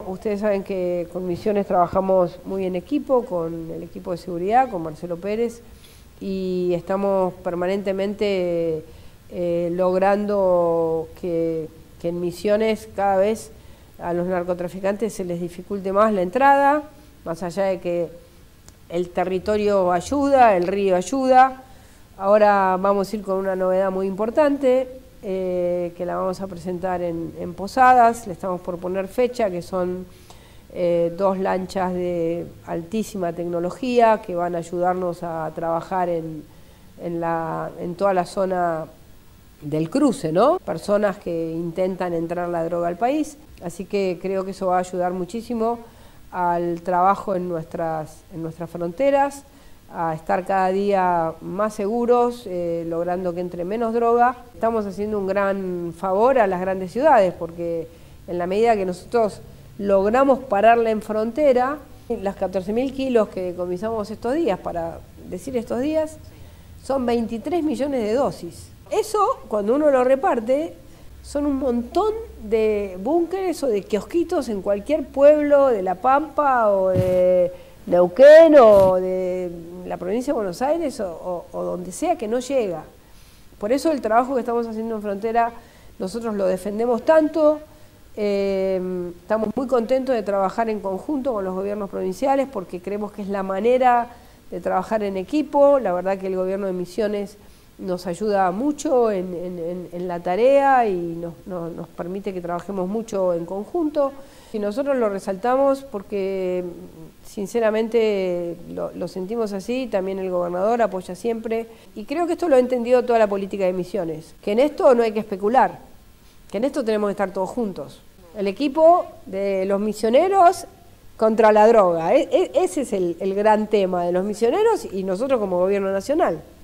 ustedes saben que con Misiones trabajamos muy en equipo, con el equipo de seguridad, con Marcelo Pérez, y estamos permanentemente logrando que en Misiones cada vez a los narcotraficantes se les dificulte más la entrada, más allá de que el territorio ayuda, el río ayuda. Ahora vamos a ir con una novedad muy importante, que la vamos a presentar en Posadas. Le estamos por poner fecha, que son 2 lanchas de altísima tecnología que van a ayudarnos a trabajar en toda la zona del cruce, ¿no? Personas que intentan entrar la droga al país, así que creo que eso va a ayudar muchísimo al trabajo en nuestras fronteras, a estar cada día más seguros, logrando que entre menos droga. Estamos haciendo un gran favor a las grandes ciudades, porque en la medida que nosotros logramos pararla en frontera, las 14.000 kilos que decomisamos estos días, para decir estos días, son 23 millones de dosis. Eso, cuando uno lo reparte, son un montón de búnkeres o de kiosquitos en cualquier pueblo de La Pampa o de Neuquén o de la provincia de Buenos Aires o donde sea que no llega. Por eso el trabajo que estamos haciendo en frontera, nosotros lo defendemos tanto. Estamos muy contentos de trabajar en conjunto con los gobiernos provinciales porque creemos que es la manera de trabajar en equipo. La verdad que el gobierno de Misiones nos ayuda mucho en la tarea y nos permite que trabajemos mucho en conjunto. Y nosotros lo resaltamos porque sinceramente lo sentimos así, también el gobernador apoya siempre. Y creo que esto lo ha entendido toda la política de Misiones, que en esto no hay que especular, que en esto tenemos que estar todos juntos. El equipo de los misioneros contra la droga, ese es el gran tema de los misioneros y nosotros como gobierno nacional.